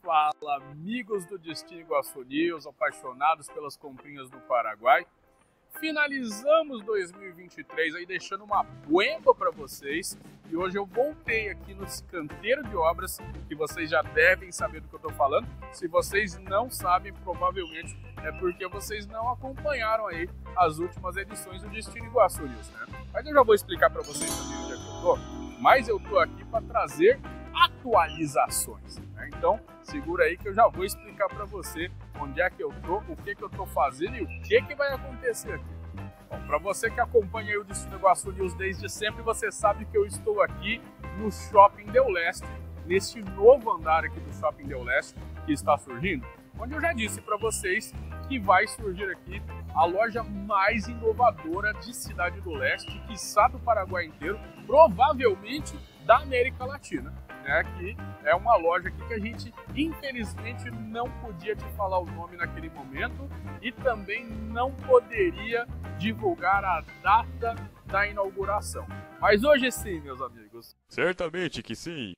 Fala, amigos do Destino Iguaçu News, apaixonados pelas comprinhas do Paraguai. Finalizamos 2023 aí deixando uma bomba para vocês e hoje eu voltei aqui no canteiro de obras que vocês já devem saber do que eu estou falando. Se vocês não sabem, provavelmente é porque vocês não acompanharam aí as últimas edições do Destino Iguaçu News, né? Mas eu já vou explicar para vocês também onde é que eu tô. Mas eu tô aqui para trazer atualizações, né? Então segura aí que eu já vou explicar para você onde é que eu tô, o que eu tô fazendo e o que vai acontecer aqui. Bom, para você que acompanha aí o Destino Iguaçu News desde sempre, você sabe que eu estou aqui no Shopping Del Leste, neste novo andar aqui do Shopping Del Leste que está surgindo, onde eu já disse para vocês que vai surgir aqui a loja mais inovadora de Cidade do Leste, quiçá do Paraguai inteiro, provavelmente da América Latina, né? Que é uma loja aqui que a gente, infelizmente, não podia te falar o nome naquele momento e também não poderia divulgar a data da inauguração. Mas hoje sim, meus amigos. Certamente que sim.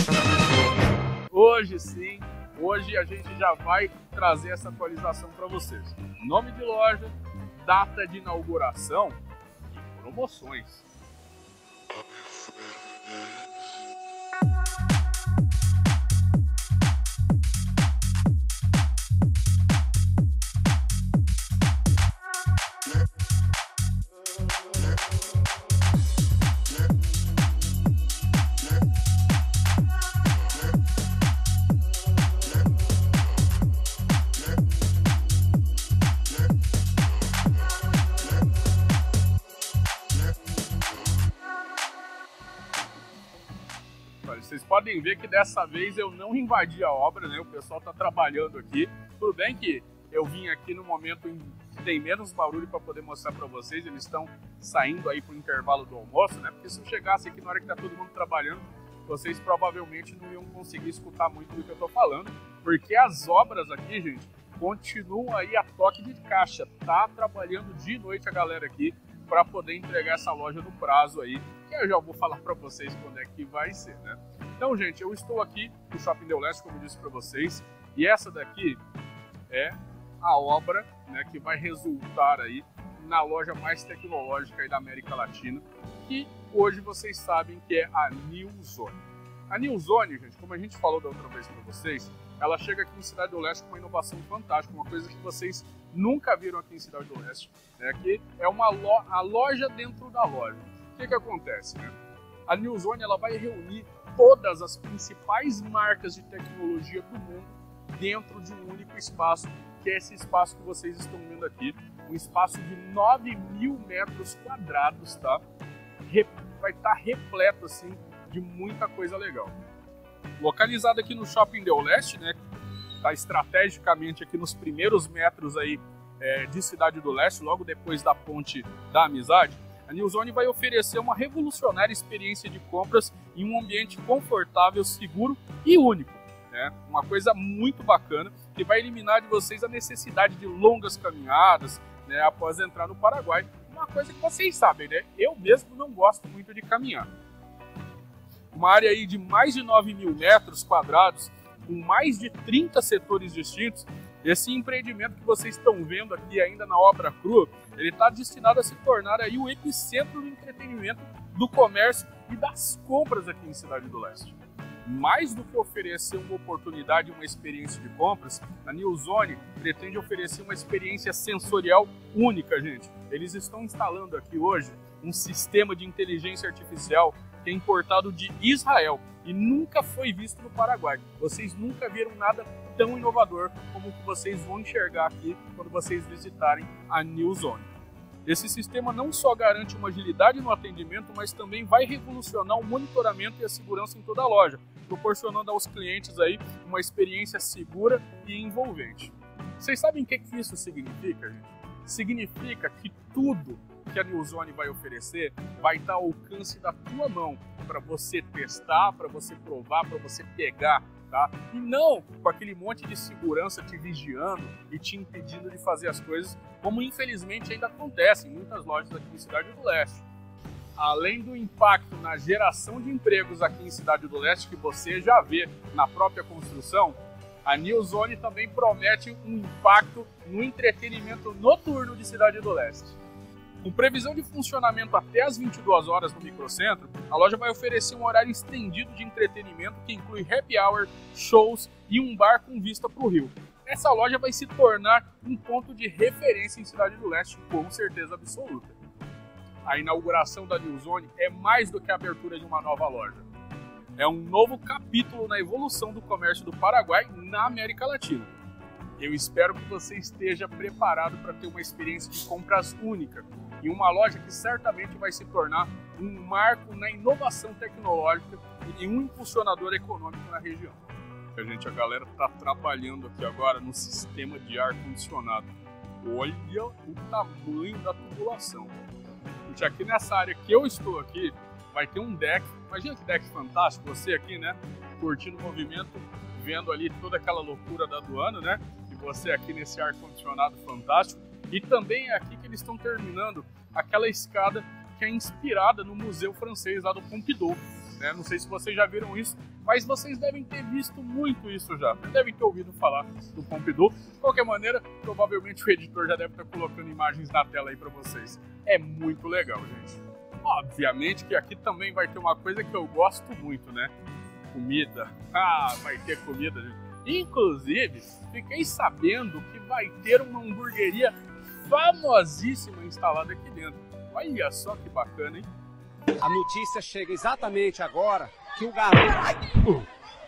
Hoje sim. Hoje a gente já vai trazer essa atualização para vocês. Nome de loja, data de inauguração e promoções. Vocês podem ver que dessa vez eu não invadi a obra, né? O pessoal está trabalhando aqui. Tudo bem que eu vim aqui no momento em que tem menos barulho para poder mostrar para vocês. Eles estão saindo aí para o intervalo do almoço, né? Porque se eu chegasse aqui na hora que está todo mundo trabalhando, vocês provavelmente não iam conseguir escutar muito do que eu estou falando. Porque as obras aqui, gente, continuam aí a toque de caixa. Tá trabalhando de noite a galera aqui para poder entregar essa loja no prazo aí, que eu já vou falar para vocês quando é que vai ser, né? Então, gente, eu estou aqui no Shopping Del Leste, como eu disse para vocês, e essa daqui é a obra, né, que vai resultar aí na loja mais tecnológica aí da América Latina, que hoje vocês sabem que é a New Zone. A New Zone, gente, como a gente falou da outra vez para vocês, ela chega aqui em Cidade do Leste com uma inovação fantástica, uma coisa que vocês nunca viram aqui em Cidade do Leste, né, que é a loja dentro da loja. O que acontece, né? A New Zone ela vai reunir todas as principais marcas de tecnologia do mundo dentro de um único espaço, que é esse espaço que vocês estão vendo aqui, um espaço de 9.000 metros quadrados, tá? Vai estar repleto, assim, de muita coisa legal. Localizado aqui no Shopping Del Leste, né? Tá estrategicamente aqui nos primeiros metros aí de Cidade do Leste, logo depois da Ponte da Amizade. A New Zone vai oferecer uma revolucionária experiência de compras em um ambiente confortável, seguro e único, né? Uma coisa muito bacana que vai eliminar de vocês a necessidade de longas caminhadas, né, após entrar no Paraguai. Uma coisa que vocês sabem, né? Eu mesmo não gosto muito de caminhar. Uma área aí de mais de 9.000 metros quadrados, com mais de 30 setores distintos. Esse empreendimento que vocês estão vendo aqui ainda na obra crua, ele está destinado a se tornar aí o epicentro do entretenimento, do comércio e das compras aqui em Cidade do Leste. Mais do que oferecer uma oportunidade e uma experiência de compras, a New Zone pretende oferecer uma experiência sensorial única, gente. Eles estão instalando aqui hoje um sistema de inteligência artificial que é importado de Israel e nunca foi visto no Paraguai. Vocês nunca viram nada tão inovador como o que vocês vão enxergar aqui quando vocês visitarem a New Zone. Esse sistema não só garante uma agilidade no atendimento, mas também vai revolucionar o monitoramento e a segurança em toda a loja, proporcionando aos clientes aí uma experiência segura e envolvente. Vocês sabem o que isso significa, gente? Significa que tudo que a New Zone vai oferecer vai estar ao alcance da tua mão para você testar, para você provar, para você pegar, tá? E não com aquele monte de segurança te vigiando e te impedindo de fazer as coisas, como infelizmente ainda acontece em muitas lojas aqui em Cidade do Leste. Além do impacto na geração de empregos aqui em Cidade do Leste, que você já vê na própria construção, A New Zone também promete um impacto no entretenimento noturno de Cidade do Leste. Com previsão de funcionamento até às 22 horas no microcentro, a loja vai oferecer um horário estendido de entretenimento que inclui happy hour, shows e um bar com vista para o rio. Essa loja vai se tornar um ponto de referência em Cidade do Leste, com certeza absoluta. A inauguração da New Zone é mais do que a abertura de uma nova loja. É um novo capítulo na evolução do comércio do Paraguai na América Latina. Eu espero que você esteja preparado para ter uma experiência de compras única em uma loja que certamente vai se tornar um marco na inovação tecnológica e um impulsionador econômico na região. A galera está trabalhando aqui agora no sistema de ar-condicionado. Olha o tamanho da tubulação. Gente, aqui nessa área que eu estou aqui, vai ter um deck. Imagina que deck fantástico, você aqui, né? Curtindo o movimento, vendo ali toda aquela loucura da aduana, né? E você aqui nesse ar-condicionado fantástico. E também é aqui que eles estão terminando aquela escada que é inspirada no Museu Francês lá do Pompidou. Né? Não sei se vocês já viram isso, mas vocês devem ter visto muito isso já. Devem ter ouvido falar do Pompidou. De qualquer maneira, provavelmente o editor já deve estar colocando imagens na tela aí para vocês. É muito legal, gente. Obviamente que aqui também vai ter uma coisa que eu gosto muito, né? Comida. Ah, vai ter comida, gente. Inclusive, fiquei sabendo que vai ter uma hamburgueria famosíssima instalada aqui dentro. Olha só que bacana, hein? A notícia chega exatamente agora que o garoto...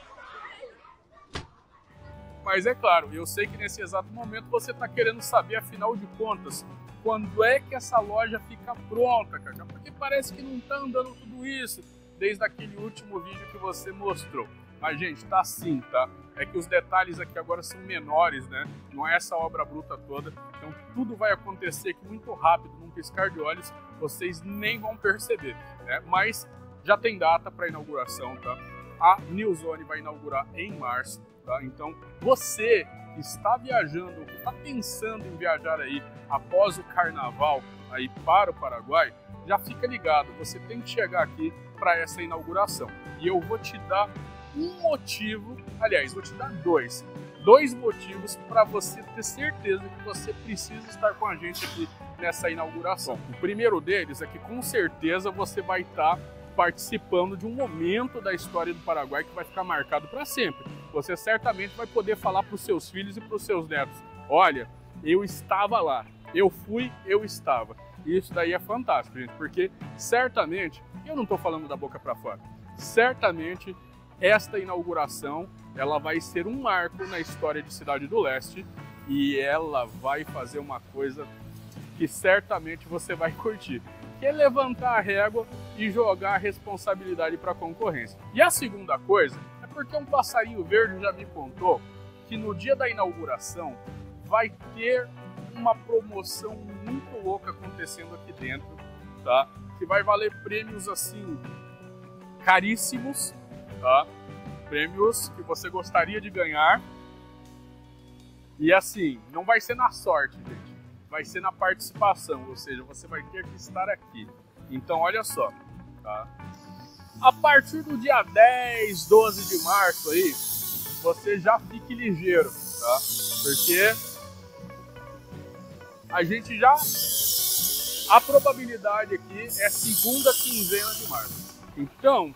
Mas é claro, eu sei que nesse exato momento você está querendo saber, afinal de contas, quando é que essa loja fica pronta, Cacá? Porque parece que não está andando tudo isso desde aquele último vídeo que você mostrou. Mas, gente, tá sim, tá? É que os detalhes aqui agora são menores, né? Não é essa obra bruta toda. Então, tudo vai acontecer aqui muito rápido, num piscar de olhos, vocês nem vão perceber, né? Mas já tem data para inauguração, tá? A New Zone vai inaugurar em março, tá? Então, você que está viajando, que está pensando em viajar aí após o carnaval aí para o Paraguai, já fica ligado, você tem que chegar aqui para essa inauguração. E eu vou te dar um motivo, aliás, vou te dar dois motivos para você ter certeza que você precisa estar com a gente aqui nessa inauguração. O primeiro deles é que com certeza você vai estar participando de um momento da história do Paraguai que vai ficar marcado para sempre. Você certamente vai poder falar para os seus filhos e para os seus netos: olha, eu estava lá, eu fui, eu estava. E isso daí é fantástico, gente, porque certamente, eu não estou falando da boca para fora, certamente esta inauguração ela vai ser um marco na história de Cidade do Leste e ela vai fazer uma coisa que certamente você vai curtir, que é levantar a régua e jogar a responsabilidade para a concorrência. E a segunda coisa é porque um passarinho verde já me contou que no dia da inauguração vai ter uma promoção muito louca acontecendo aqui dentro, tá? Que vai valer prêmios assim caríssimos, tá? Prêmios que você gostaria de ganhar. E assim, não vai ser na sorte, gente. Vai ser na participação, ou seja, você vai ter que estar aqui. Então, olha só, tá? A partir do dia 10, 12 de março aí, você já fique ligeiro, tá? Porque a gente já... A probabilidade aqui é segunda quinzena de março. Então...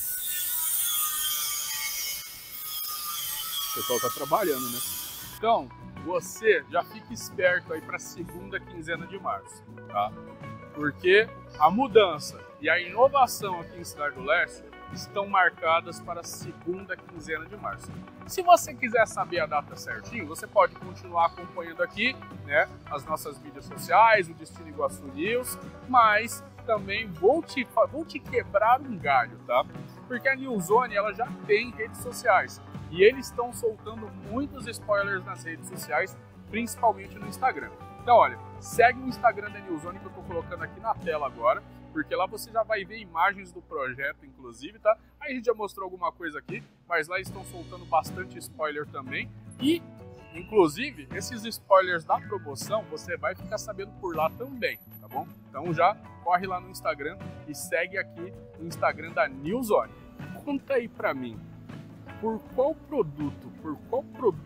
O pessoal tá trabalhando, né? Então, você já fica esperto aí para a segunda quinzena de março, tá? Porque a mudança e a inovação aqui em Cidade do Leste estão marcadas para a segunda quinzena de março. Se você quiser saber a data certinho, você pode continuar acompanhando aqui, né, as nossas mídias sociais, o Destino Iguaçu News, mas também vou te quebrar um galho, tá? Porque a New Zone, ela já tem redes sociais. E eles estão soltando muitos spoilers nas redes sociais, principalmente no Instagram. Então, olha, segue o Instagram da New Zone que eu estou colocando aqui na tela agora, porque lá você já vai ver imagens do projeto, inclusive, tá? Aí a gente já mostrou alguma coisa aqui, mas lá estão soltando bastante spoiler também. E, inclusive, esses spoilers da promoção você vai ficar sabendo por lá também, tá bom? Então já corre lá no Instagram e segue aqui o Instagram da New Zone. Conta aí pra mim. Por qual produto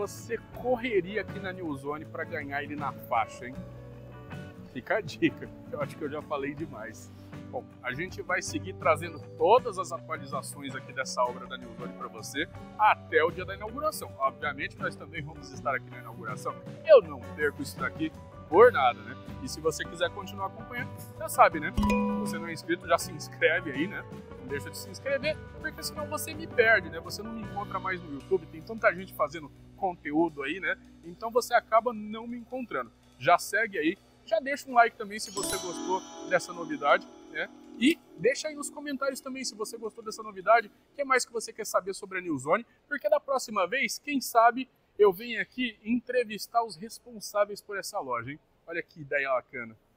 você correria aqui na New Zone para ganhar ele na faixa, hein? Fica a dica, eu acho que eu já falei demais. Bom, a gente vai seguir trazendo todas as atualizações aqui dessa obra da New Zone para você até o dia da inauguração. Obviamente, nós também vamos estar aqui na inauguração. Eu não perco isso daqui por nada, né? E se você quiser continuar acompanhando, já sabe, né? Se você não é inscrito, já se inscreve aí, né? Não deixa de se inscrever, porque senão você me perde, né? Você não me encontra mais no YouTube, tem tanta gente fazendo conteúdo aí, né? Então você acaba não me encontrando. Já segue aí, já deixa um like também se você gostou dessa novidade, né? E deixa aí nos comentários também se você gostou dessa novidade, o que mais que você quer saber sobre a New Zone, porque da próxima vez, quem sabe, eu venho aqui entrevistar os responsáveis por essa loja, hein? Olha que ideia bacana.